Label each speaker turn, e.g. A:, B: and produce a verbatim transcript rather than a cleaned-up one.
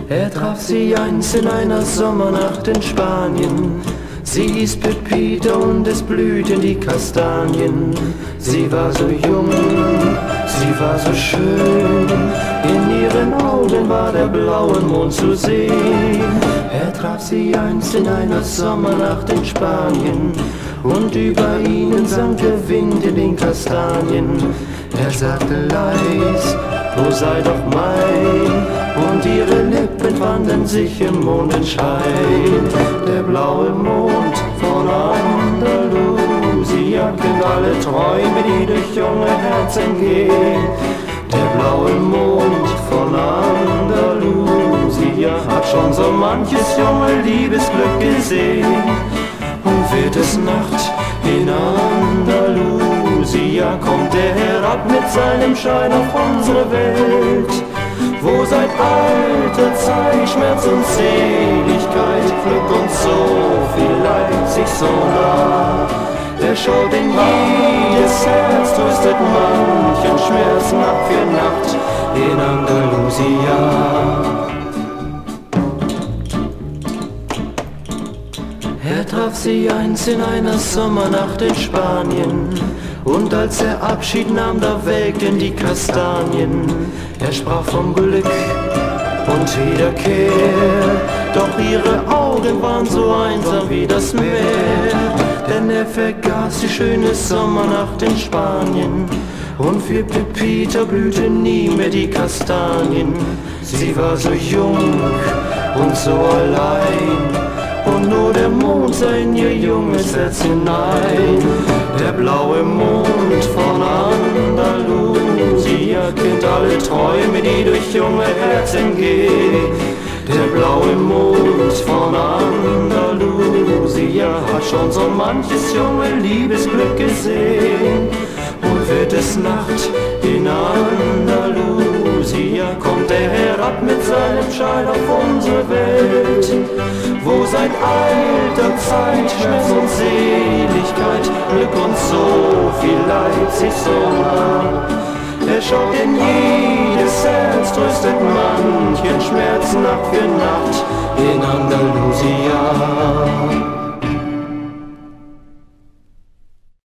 A: Er traf sie einst in einer Sommernacht in Spanien. Sie hieß Pepita und es blühten die Kastanien. Sie war so jung, sie war so schön, in ihren Augen war der blaue Mond zu sehen. Er traf sie einst in einer Sommernacht in Spanien und über ihnen sang der Wind in den Kastanien. Er sagte leis, oh sei doch mein, und ihre Lippen fanden sich im Mondenschein. Der blaue Mond von Andalusia kennt alle Träume, die durch junge Herzen gehen. Der blaue Mond von Andalusia hat schon so manches junge Liebesglück gesehen. Und wird es Nacht in Andalusia, kommt er herab mit seinem Schein auf unsere Welt, wo seit alter Zeit Schmerz und Seligkeit, Glück und so viel Leid sich so nah. Er schaut in jedes Herz, tröstet manchen Schmerz Nacht für Nacht in Andalusia. Er traf sie einst in einer Sommernacht in Spanien, und als er Abschied nahm, da welkten die Kastanien. Er sprach vom Glück und Wiederkehr, doch ihre Augen waren so einsam wie das Meer. Denn er vergaß die schöne Sommernacht in Spanien, und für Pepita blühten nie mehr die Kastanien. Sie war so jung und so allein, und nur der Mond sah in ihr junges Herz hinein. Der blaue Mond von Andalusia kennt alle Träume, die durch junge Herzen gehen. Der blaue Mond von Andalusia hat schon so manches junge Liebesglück gesehen. Und wird es Nacht in Andalusia, kommt er herab mit seinem Schein auf unsere Welt, wo seit alter Zeit Schmerz und Seligkeit, Glück und so viel Leid sich so nah. Er schaut in jedes Herz, tröstet manchen Schmerz Nacht für Nacht in Andalusia.